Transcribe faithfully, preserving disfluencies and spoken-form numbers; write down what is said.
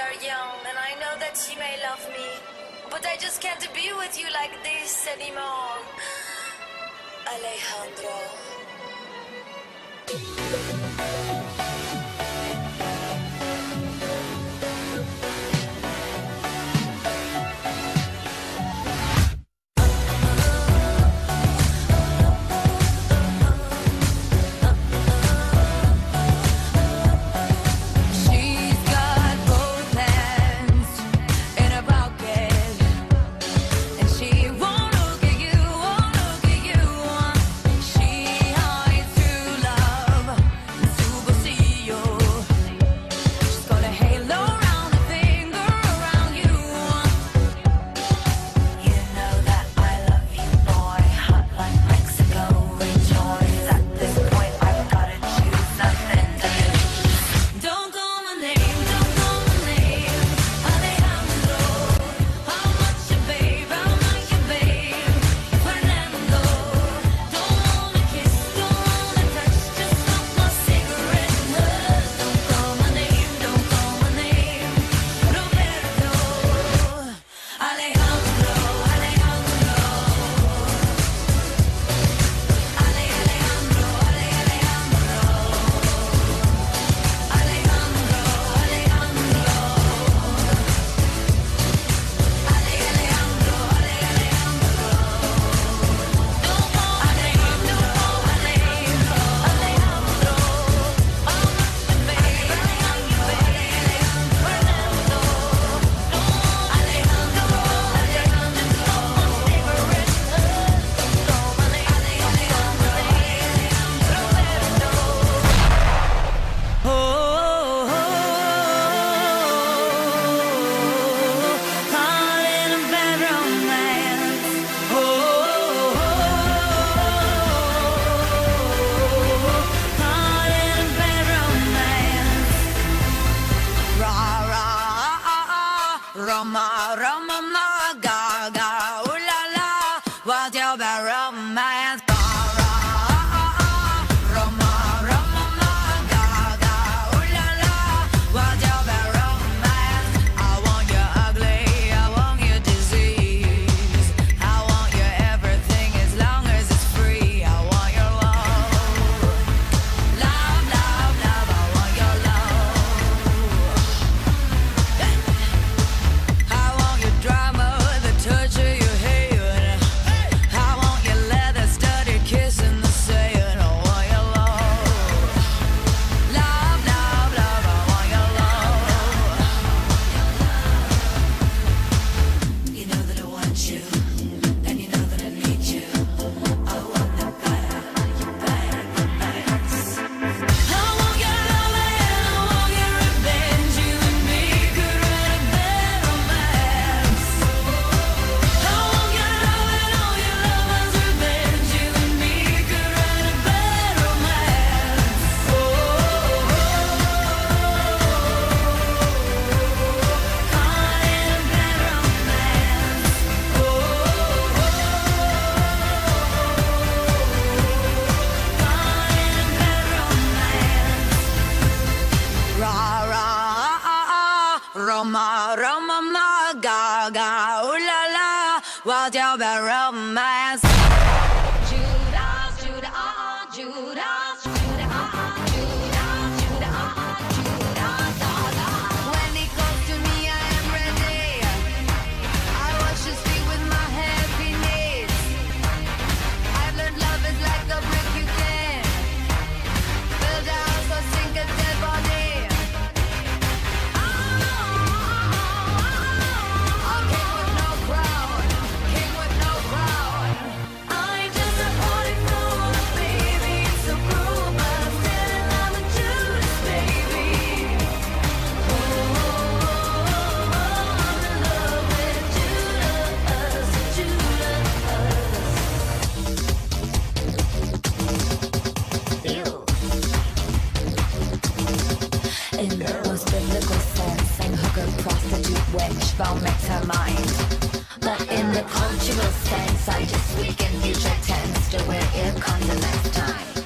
are young, and I know that you may love me, but I just can't be with you like this anymore. Alejandro. Roma, Roma, ma, ga, ga, ooh la la, what's your bad romance? Ga, ra, ah, ah, Roma, Roma, ma, ga, ga, ooh la la, what's your bad romance? I want you ugly, I want you disease, I want you everything as long as it's free. I want your love, love, love, love, I want your love. I want your drama, the touch of your hand. I want your leather studded kiss in the sand. I want your love, love, love, love, I want your love. You know that I want you, and you know that I need you. I want the better, you better romance. I want your love and I want your revenge. You and me could write a bad romance. I want your love and all your lovers' revenge. You and me could write a bad romance. Oh, oh, caught in a bad romance. Oh, caught in a bad romance. Ra, ra, ah, ah, ah, Roma, Roma, ma, ga, ga, ooh la la, what's your bad romance? Judas, Judas, ah, ah, Judas, Judas, ah, ah, Judas, Judas, ah, ah, Judas, ah, ah. When he comes to me, I am ready. I wash his feet with my heavy knees. I've learned love is like a brick you can build a house or sink a dead body. A king with no crown, king with no crown. I'm just a party fool, baby. It's so cruel, but I'm still in love with Judas, baby. Oh, I'm in love with Judas, Judas. Ew. In the most biblical sense, I'm hooker, prostitute, witch, vomit her mind. But in the cultural sense, I just speak in future tense to where it comes the next time.